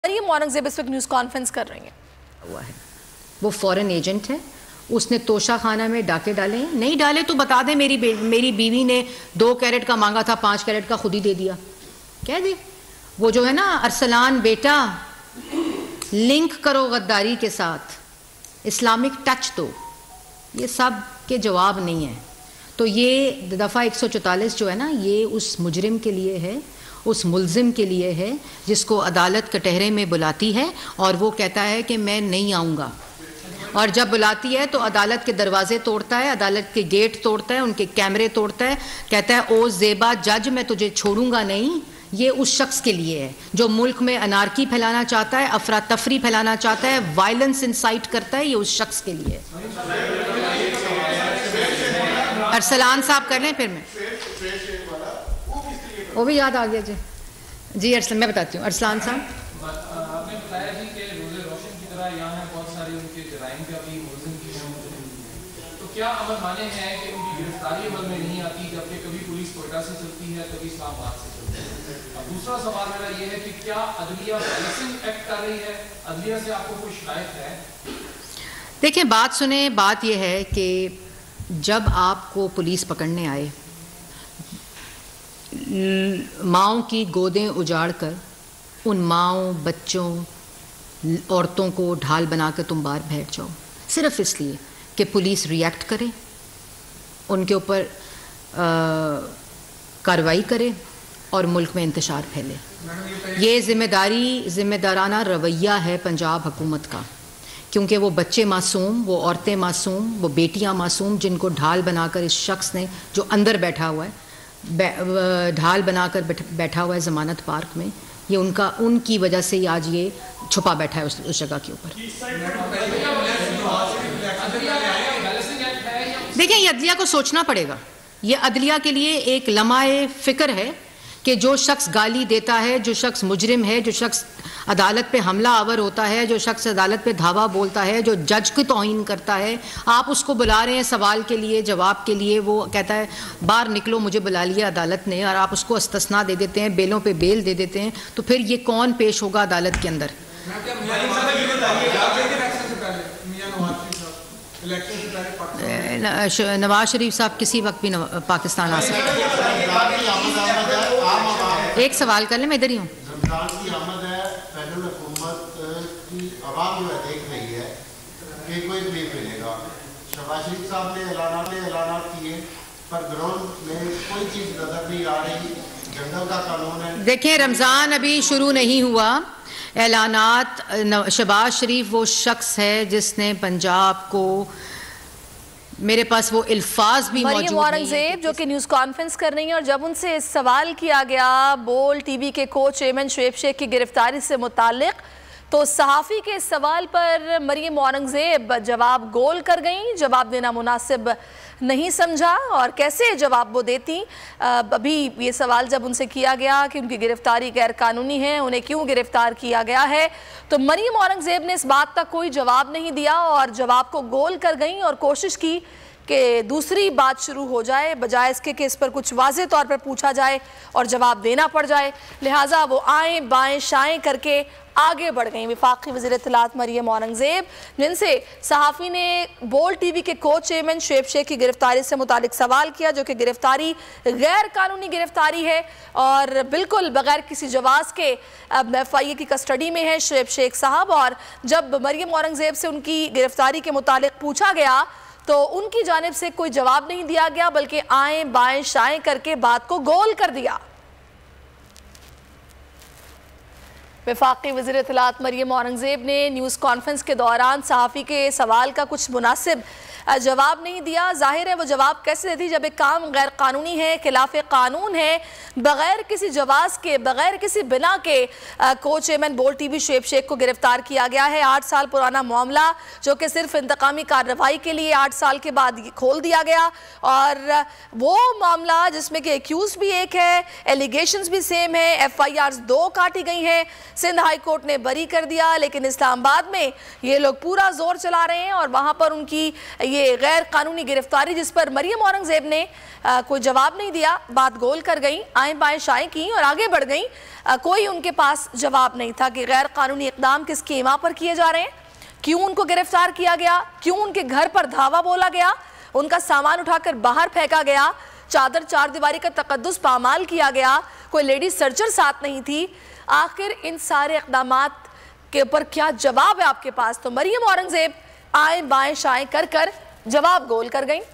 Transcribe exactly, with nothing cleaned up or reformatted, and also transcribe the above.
مریم اورنگزیب اس وقت news conference کر رہی ہیں. ہوا ہے وہ فورن ایجنٹ ہے, اس نے توشہ خانہ میں ڈاکے ڈالے ہیں. نہیں ڈالے تو بتا دیں, میری میری بیوی نے دو کیرٹ کا مانگا تھا, پانچ کیرٹ کا خود ہی دے دیا. کہہ دے وہ جو ہے نا ارسلان بیٹا, لنک کرو غداری کے ساتھ, اسلامک ٹچ دو. یہ سب کے جواب نہیں ہے. تو یہ دفعہ ایک سو چوتالیس جو ہے نا, یہ اس مجرم کے لیے ہے, اس ملزم کے لیے ہے جس کو عدالت کٹہرے میں بلاتی ہے اور وہ کہتا ہے کہ میں نہیں آؤں گا. اور جب بلاتی ہے تو عدالت کے دروازے توڑتا ہے, عدالت کے گیٹ توڑتا ہے, ان کے کیمرے توڑتا ہے, کہتا ہے او زیبا جج میں تجھے چھوڑوں گا نہیں. یہ اس شخص کے لیے ہے جو ملک میں انارکی پھیلانا چاہتا ہے, افراتفری پھیلانا چاہتا ہے, وائلنس انسائٹ کرتا ہے. یہ اس شخص کے لیے ہے. ارسلان صاحب کر لیں پھر میں, وہ بھی یاد آ گیا جی. جی ارسلان میں بتاتی ہوں. ارسلان صاحب آپ نے بتایا جی کہ روزے روشن کی طرح یہاں بہت سارے ان کے جرائم کا بھی ملزم کی ہیں, تو کیا عمل مانے ہیں کہ ان کی گرفتاری عمل میں نہیں آتی, جبکہ کبھی پولیس کوئٹہ سے چلتی ہے, کبھی اسلام آباد سے چلتی ہے. اب دوسرا سوال میرا یہ ہے کہ کیا عدلیہ بیلنسنگ ایکٹ کر رہی ہے, عدلیہ سے آپ کو کوئی شکایت ہے؟ دیکھیں بات سنیں, بات یہ ہے کہ جب آپ کو پولیس پکڑنے آئے, ماؤں کی گودیں اجاڑ کر ان ماؤں, بچوں, عورتوں کو ڈھال بنا کے تم باہر بیٹھ جاؤ صرف اس لیے کہ پولیس ری ایکٹ کرے, ان کے اوپر کارروائی کرے اور ملک میں انتشار پھیلے. یہ ذمہ داری ذمہ دارانہ رویہ ہے پنجاب حکومت کا, کیونکہ وہ بچے معصوم, وہ عورتیں معصوم, وہ بیٹیاں معصوم, جن کو ڈھال بنا کر اس شخص نے جو اندر بیٹھا ہوا ہے, ڈھال بنا کر بیٹھا ہوا ہے ضمانت پارک میں, یہ ان کا ان کی وجہ سے آج یہ چھپا بیٹھا ہے اس جگہ کے اوپر. دیکھیں یہ عدلیہ کو سوچنا پڑے گا. یہ عدلیہ کے لیے ایک لمحہ فکر ہے کہ جو شخص گالی دیتا ہے, جو شخص مجرم ہے, جو شخص عدالت پہ حملہ آور ہوتا ہے, جو شخص عدالت پہ دھاوا بولتا ہے, جو جج کی توہین کرتا ہے, آپ اس کو بلا رہے ہیں سوال کے لیے, جواب کے لیے, وہ کہتا ہے باہر نکلو مجھے بلا لیا عدالت نے, اور آپ اس کو استثناء دے دیتے ہیں, بیلوں پہ بیل دے دیتے ہیں, تو پھر یہ کون پیش ہوگا عدالت کے اندر؟ نواز شریف صاحب کسی وقت بھی پاکستان آ سکتے ہیں. ایک سوال کر لیں, میں ادھر ہی ہوں. رمضان کی آمد ہے, فیڈرل حکومت کی عوام جو ہے دیکھ رہی ہے کہ کوئی ریلیف ملے گا. شہباز شریف صاحب نے اعلانات اعلانات کیے, پر گراؤنڈ میں کوئی چیز نظر نہیں آ رہی. جنگل کا قانون ہے. دیکھیں رمضان ابھی شروع نہیں ہوا, اعلانات. شہباز شریف وہ شخص ہے جس نے پنجاب کو, میرے پاس وہ الفاظ بھی موجود مریم اورنگزیب جو کہ نیوز کانفرنس کر رہی ہیں, اور جب ان سے سوال کیا گیا بول ٹی وی کے کوچ ایمن شعیب شیخ کی گرفتاری سے متعلق, تو صحافی کے سوال پر مریم اورنگزیب جواب گول کر گئیں, جواب دینا مناسب نہیں سمجھا. اور کیسے جواب وہ دیتی؟ ابھی یہ سوال جب ان سے کیا گیا کہ ان کی گرفتاری غیر قانونی ہے, انہیں کیوں گرفتار کیا گیا ہے, تو مریم اورنگزیب نے اس بات تک کوئی جواب نہیں دیا اور جواب کو گول کر گئیں اور کوشش کی کہ دوسری بات شروع ہو جائے, بجائے اس کے کہ اس پر کچھ واضح طور پر پوچھا جائے اور جواب دینا پڑ جائے. لہٰذا وہ آئیں بائیں شائیں کر کے آگے بڑھ گئیں وفاقی وزیر اطلاعات مریم اورنگزیب, جن سے صحافی نے بول ٹی وی کے کوچ ایمن شعیب شیخ کی گرفتاری سے متعلق سوال کیا, جو کہ گرفتاری غیر قانونی گرفتاری ہے اور بالکل بغیر کسی جواز کے ایف آئی اے کی کسٹڈی میں ہے شعیب شیخ صاحب. اور جب مریم اورنگزیب سے ان کی گرفتاری کے متعلق پوچھا گیا تو ان کی جانب سے کوئی جواب نہیں دیا گیا, بلکہ آئیں بائیں شائیں کر کے بات کو گول کر دیا. وفاقی وزیر اطلاعات مریم اورنگزیب نے نیوز کانفرنس کے دوران صحافی کے سوال کا کچھ مناسب جواب نہیں دیا. ظاہر ہے وہ جواب کیسے دیتی جب ایک کام غیر قانونی ہے, خلاف قانون ہے, بغیر کسی جواز کے, بغیر کسی بنا کے کوچ ایمن بول ٹی وی شعیب شیخ کو گرفتار کیا گیا ہے. آٹھ سال پرانا معاملہ جو کہ صرف انتقامی کارروائی کے لیے آٹھ سال کے بعد کھول دیا گیا, اور وہ معاملہ جس میں کہ ایکیوز بھی ایک ہے, ایلیگیشنز بھی سیم ہے, ایف آئی آرز دو کاٹی گئی ہیں, سندھ ہائی کورٹ نے بری کر دیا, لیکن اسلام آباد میں یہ لوگ پورا زور چلا رہے ہیں اور وہاں پر ان کی یہ غیر قانونی گرفتاری جس پر مریم اورنگزیب نے کوئی جواب نہیں دیا، بات گول کر گئیں، آئیں بائیں شائیں کی اور آگے بڑھ گئیں، کوئی ان کے پاس جواب نہیں تھا کہ غیر قانونی اقدام کس کی ایما پر کیے جا رہے ہیں، کیوں ان کو گرفتار کیا گیا، کیوں ان کے گھر پر دھاوا بولا گیا، ان کا سامان اٹھا کر باہر پھینکا گیا، چادر چار دیواری کا تقدس پامال کیا گیا، کوئی لیڈی سرچر ساتھ نہیں تھی۔ آخر ان سارے اقدامات کے اوپر کیا جواب ہے آپ کے پاس؟ تو مریم اورنگزیب آئیں بائیں شائیں کر کر جواب گول کر گئیں۔